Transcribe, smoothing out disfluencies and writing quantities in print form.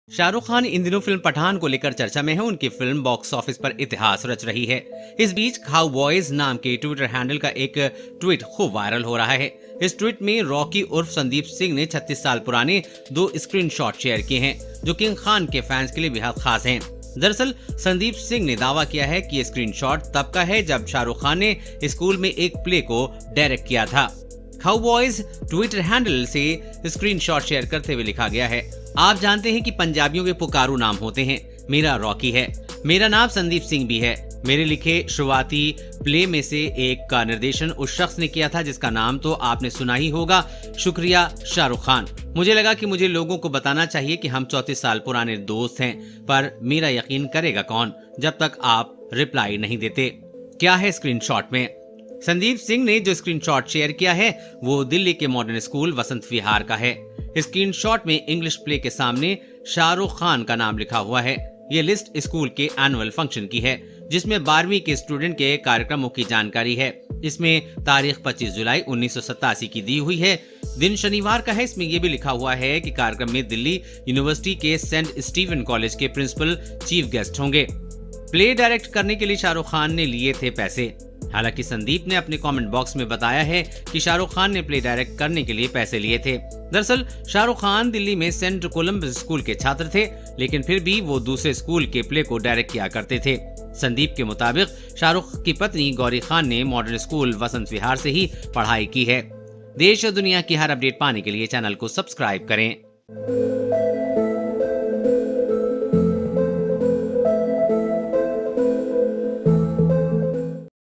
शाहरुख खान इन दिनों फिल्म पठान को लेकर चर्चा में है। उनकी फिल्म बॉक्स ऑफिस पर इतिहास रच रही है। इस बीच काउबॉयज नाम के ट्विटर हैंडल का एक ट्वीट खूब वायरल हो रहा है। इस ट्वीट में रॉकी उर्फ संदीप सिंह ने 36 साल पुराने 2 स्क्रीनशॉट शेयर किए हैं, जो किंग खान के फैंस के लिए बेहद खास हैं। दरअसल संदीप सिंह ने दावा किया है कि ये स्क्रीनशॉट तब का है जब शाहरुख खान ने स्कूल में एक प्ले को डायरेक्ट किया था। काउबॉयज ट्विटर हैंडल से स्क्रीनशॉट शेयर करते हुए लिखा गया है, आप जानते हैं कि पंजाबियों के पुकारू नाम होते हैं। मेरा रॉकी है, मेरा नाम संदीप सिंह भी है। मेरे लिखे शुरुआती प्ले में से एक का निर्देशन उस शख्स ने किया था जिसका नाम तो आपने सुना ही होगा। शुक्रिया शाहरुख खान। मुझे लगा कि मुझे लोगों को बताना चाहिए कि हम 34 साल पुराने दोस्त हैं, पर मेरा यकीन करेगा कौन जब तक आप रिप्लाई नहीं देते। क्या है स्क्रीनशॉट में? संदीप सिंह ने जो स्क्रीनशॉट शेयर किया है वो दिल्ली के मॉडर्न स्कूल वसंत विहार का है। स्क्रीनशॉट में इंग्लिश प्ले के सामने शाहरुख खान का नाम लिखा हुआ है। ये लिस्ट स्कूल के एनुअल फंक्शन की है, जिसमें 12वीं के स्टूडेंट के कार्यक्रमों की जानकारी है। इसमें तारीख 25 जुलाई 1987 की दी हुई है। दिन शनिवार का है। इसमें यह भी लिखा हुआ है कि कार्यक्रम में दिल्ली यूनिवर्सिटी के सेंट स्टीवन कॉलेज के प्रिंसिपल चीफ गेस्ट होंगे। प्ले डायरेक्ट करने के लिए शाहरुख खान ने लिए थे पैसे। हालांकि संदीप ने अपने कमेंट बॉक्स में बताया है कि शाहरुख खान ने प्ले डायरेक्ट करने के लिए पैसे लिए थे। दरअसल शाहरुख खान दिल्ली में सेंट कोलंबस स्कूल के छात्र थे, लेकिन फिर भी वो दूसरे स्कूल के प्ले को डायरेक्ट किया करते थे। संदीप के मुताबिक शाहरुख की पत्नी गौरी खान ने मॉडल स्कूल वसंत विहार से ही पढ़ाई की है। देश और दुनिया की हर अपडेट पाने के लिए चैनल को सब्सक्राइब करें।